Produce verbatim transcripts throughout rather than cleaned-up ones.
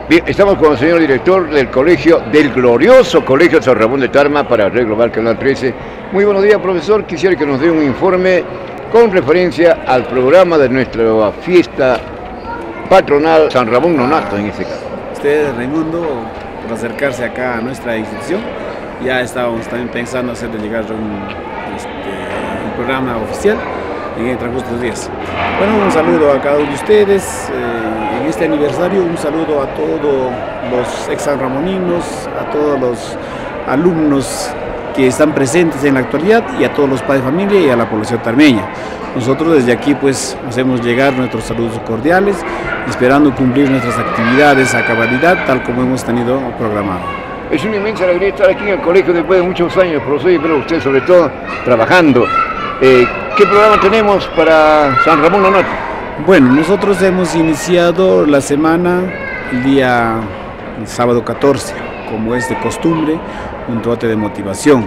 Bien, estamos con el señor director del colegio, del glorioso Colegio San Ramón de Tarma para Red Global Canal trece. Muy buenos días, profesor. Quisiera que nos dé un informe con referencia al programa de nuestra fiesta patronal San Ramón Nonato, en este caso. Usted, Raimundo, por acercarse acá a nuestra institución, ya estábamos también pensando hacerle llegar un, este, un programa oficial en el transcurso de los días. Bueno, un saludo a cada uno de ustedes. Eh, en este aniversario, un saludo a todos los ex sanramoninos, a todos los alumnos que están presentes en la actualidad y a todos los padres de familia y a la población tarmeña. Nosotros desde aquí pues hacemos llegar nuestros saludos cordiales, esperando cumplir nuestras actividades a cabalidad tal como hemos tenido programado. Es una inmensa alegría estar aquí en el colegio después de muchos años, profesor, y pero usted sobre todo trabajando. Eh, ¿Qué programa tenemos para San Ramón Nonato? Bueno, nosotros hemos iniciado la semana el día el sábado catorce, como es de costumbre, un trote de motivación.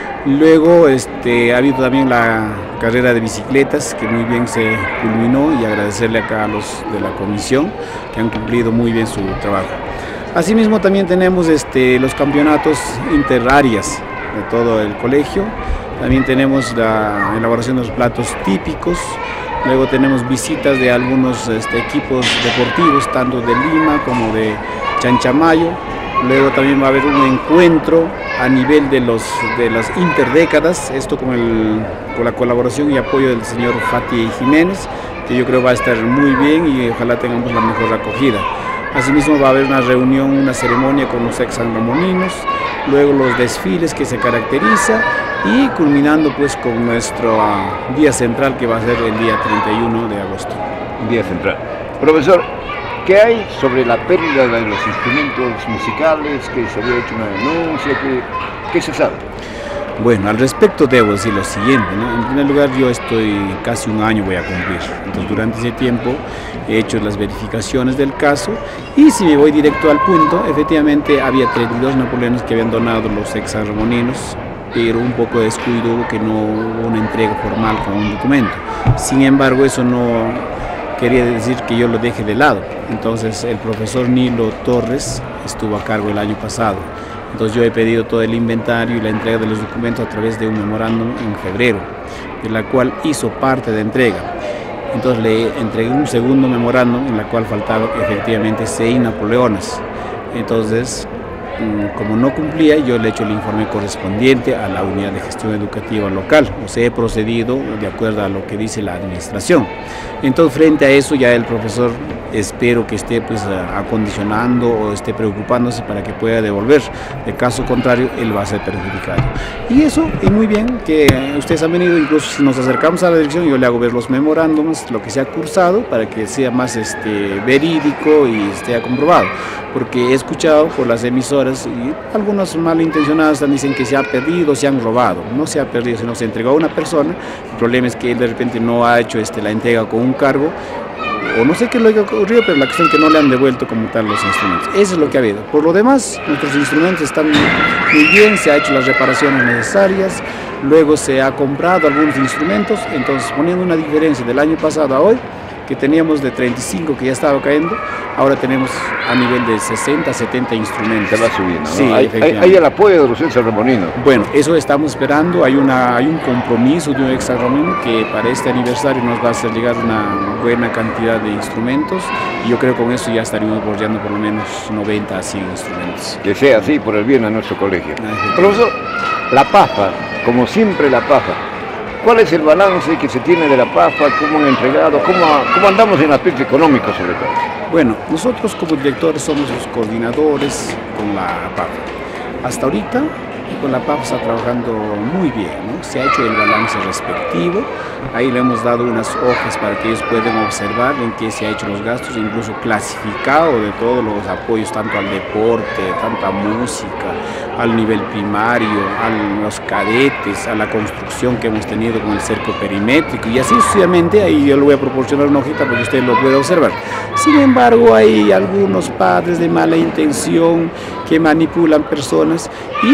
Luego este, ha habido también la carrera de bicicletas que muy bien se culminó y agradecerle acá a los de la comisión que han cumplido muy bien su trabajo. Asimismo también tenemos este, los campeonatos interáreas de todo el colegio. También tenemos la elaboración de los platos típicos. Luego tenemos visitas de algunos este, equipos deportivos, tanto de Lima como de Chanchamayo. Luego también va a haber un encuentro a nivel de, los, de las interdécadas, esto con, el, con la colaboración y apoyo del señor Fati Jiménez, que yo creo va a estar muy bien y ojalá tengamos la mejor acogida. Asimismo va a haber una reunión, una ceremonia con los ex sanramoninos, luego los desfiles que se caracteriza y culminando pues con nuestro uh, día central que va a ser el día treinta y uno de agosto. Día central. Profesor, ¿qué hay sobre la pérdida de los instrumentos musicales? Que se había hecho una denuncia, que, ¿qué se sabe? Bueno, al respecto debo decir lo siguiente, ¿no? En primer lugar, yo estoy casi un año voy a cumplir, entonces durante ese tiempo he hecho las verificaciones del caso y si me voy directo al punto, efectivamente había treinta y dos napoleones que habían donado los ex sanramoninos, pero un poco de descuido hubo que no hubo una entrega formal con un documento. Sin embargo, eso no quería decir que yo lo deje de lado. Entonces el profesor Nilo Torres estuvo a cargo el año pasado. Entonces yo he pedido todo el inventario y la entrega de los documentos a través de un memorándum en febrero, de la cual hizo parte de entrega. Entonces le entregué un segundo memorándum en la cual faltaba efectivamente seis napoleones. Entonces, como no cumplía, yo le he hecho el informe correspondiente a la unidad de gestión educativa local, o sea, he procedido de acuerdo a lo que dice la administración. Entonces, frente a eso, ya el profesor espero que esté pues acondicionando o esté preocupándose para que pueda devolver. De caso contrario, él va a ser perjudicado. Y eso, y muy bien, que ustedes han venido, incluso si nos acercamos a la dirección, yo le hago ver los memorándums, lo que se ha cursado, para que sea más este, verídico y esté comprobado. Porque he escuchado por las emisoras y algunas malintencionadas dicen que se ha perdido, se han robado. No se ha perdido, sino se entregó a una persona. El problema es que él de repente no ha hecho este, la entrega con un cargo, o no sé qué es lo que ha ocurrido, pero la cuestión es que no le han devuelto como tal los instrumentos. Eso es lo que ha habido. Por lo demás, nuestros instrumentos están muy bien, se han hecho las reparaciones necesarias, luego se ha comprado algunos instrumentos, entonces poniendo una diferencia del año pasado a hoy, que teníamos de treinta y cinco que ya estaba cayendo, ahora tenemos a nivel de sesenta, setenta instrumentos. Se va subiendo, ¿no? Sí, hay, hay, hay el apoyo de los ex sanramoninos. Bueno, eso estamos esperando, hay, una, hay un compromiso de un ex sanramonino que para este aniversario nos va a hacer llegar una buena cantidad de instrumentos y yo creo que con eso ya estaríamos bordeando por lo menos noventa a cien instrumentos. Que sea así por el bien a nuestro colegio. Profesor, la PAFA, como siempre la PAFA, ¿cuál es el balance que se tiene de la PAFA? ¿Cómo han entregado? ¿Cómo, cómo andamos en el aspecto económico sobre todo? Bueno, nosotros como directores somos los coordinadores con la PAFA. Hasta ahorita con la PAFA está trabajando muy bien, ¿no? Se ha hecho el balance respectivo, ahí le hemos dado unas hojas para que ellos puedan observar en qué se ha hecho los gastos, incluso clasificado de todos los apoyos, tanto al deporte, tanto a música, al nivel primario, a los cadetes, a la construcción que hemos tenido con el cerco perimétrico y así sucesivamente. Ahí yo le voy a proporcionar una hojita para que usted lo pueda observar. Sin embargo, hay algunos padres de mala intención que manipulan personas y efectivamente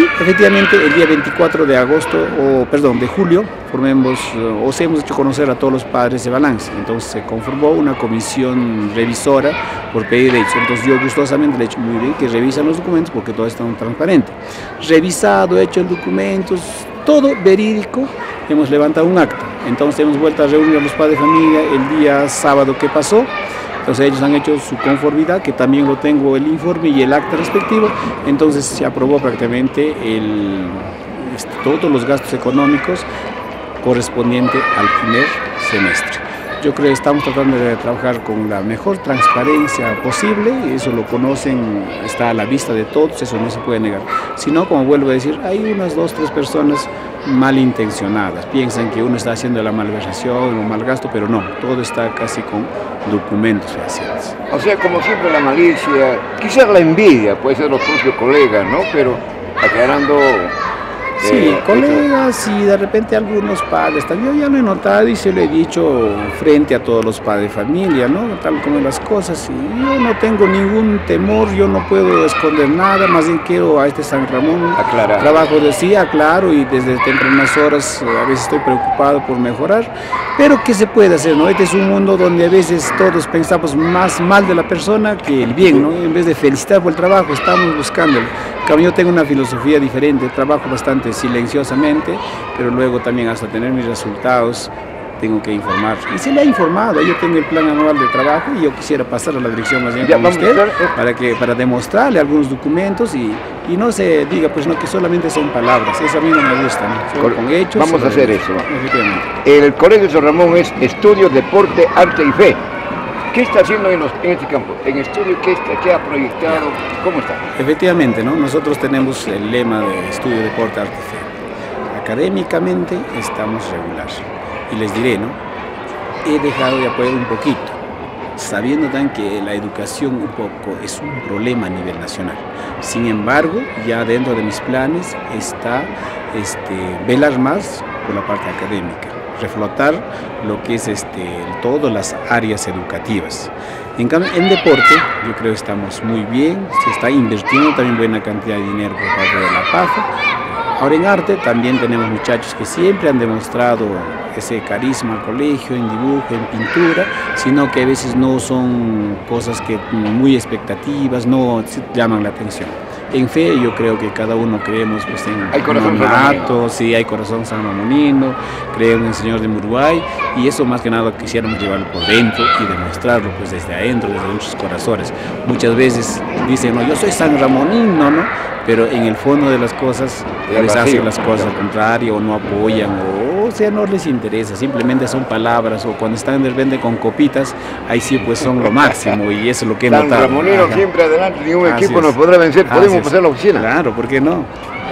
efectivamente el día veinticuatro de agosto, o perdón, de julio, formemos, o se hemos hecho conocer a todos los padres de balance. Entonces se conformó una comisión revisora por pedir de ellos. Entonces yo gustosamente le he dicho, muy bien, que revisan los documentos porque todo está transparente. Revisado, hecho en documentos, todo verídico, hemos levantado un acta. Entonces hemos vuelto a reunir a los padres de familia el día sábado que pasó. Entonces ellos han hecho su conformidad, que también lo tengo el informe y el acta respectivo. Entonces se aprobó prácticamente el, este, todos los gastos económicos correspondientes al primer semestre. Yo creo que estamos tratando de trabajar con la mejor transparencia posible, y eso lo conocen, está a la vista de todos, eso no se puede negar. Si no, como vuelvo a decir, hay unas dos, tres personas malintencionadas, piensan que uno está haciendo la malversación o mal gasto, pero no, todo está casi con documentos fehacientes. O sea, como siempre la malicia, quizás la envidia, puede ser los propios colegas, ¿no? Pero aclarando... Sí, eh, colegas y de repente algunos padres, también yo ya lo he notado y se lo he dicho frente a todos los padres de familia, ¿no? Tal como las cosas, y yo no tengo ningún temor, yo no puedo esconder nada, más bien quiero a este San Ramón aclarar. Trabajo de sí, aclaro, y desde tempranas horas a veces estoy preocupado por mejorar, pero ¿qué se puede hacer, no? Este es un mundo donde a veces todos pensamos más mal de la persona que el bien, ¿no? En vez de felicitar por el trabajo, estamos buscándolo. Como yo tengo una filosofía diferente, trabajo bastante silenciosamente, pero luego también hasta tener mis resultados tengo que informar. Y se le ha informado, yo tengo el plan anual de trabajo y yo quisiera pasar a la dirección más bien ya, con vamos, usted claro. para, que, para demostrarle algunos documentos y, y no se diga pues no que solamente son palabras, eso a mí no me gusta, ¿no? Con, con hechos. Vamos a hacer eso. Efectivamente. El Colegio San Ramón es Estudio, Deporte, Arte y Fe. ¿Qué está haciendo en, los, en este campo? ¿En estudio qué, está, qué ha proyectado? ¿Cómo está? Efectivamente, ¿no? Nosotros tenemos el lema de Estudio, Deporte, Arte y Fe. Académicamente estamos regular. Y les diré, ¿no? He dejado de apoyar un poquito, sabiendo también que la educación un poco es un problema a nivel nacional. Sin embargo, ya dentro de mis planes está este, velar más por la parte académica, reflotar lo que es este, todas las áreas educativas. En cambio, en deporte, yo creo que estamos muy bien, se está invirtiendo también buena cantidad de dinero por parte de la P A F A. Ahora en arte también tenemos muchachos que siempre han demostrado ese carisma al colegio, en dibujo, en pintura, sino que a veces no son cosas que muy expectativas, no llaman la atención. En fe yo creo que cada uno creemos pues, en hay corazón Mato, sí, hay corazón sanmamonino, creemos en el Señor de Muruay, y eso más que nada quisiéramos llevarlo por dentro y demostrarlo pues desde adentro, desde nuestros corazones. Muchas veces dicen, no, yo soy sanramonino, ¿no? Pero en el fondo de las cosas les hacen las cosas al contrario, o no apoyan, o, o sea, no les interesa, simplemente son palabras, o cuando están de repente con copitas, ahí sí pues son lo máximo, y eso es lo que he notado. San Ramonino siempre adelante, ningún Así equipo es. nos podrá vencer, podemos Así es. pasar a la oficina. Claro, ¿por qué no?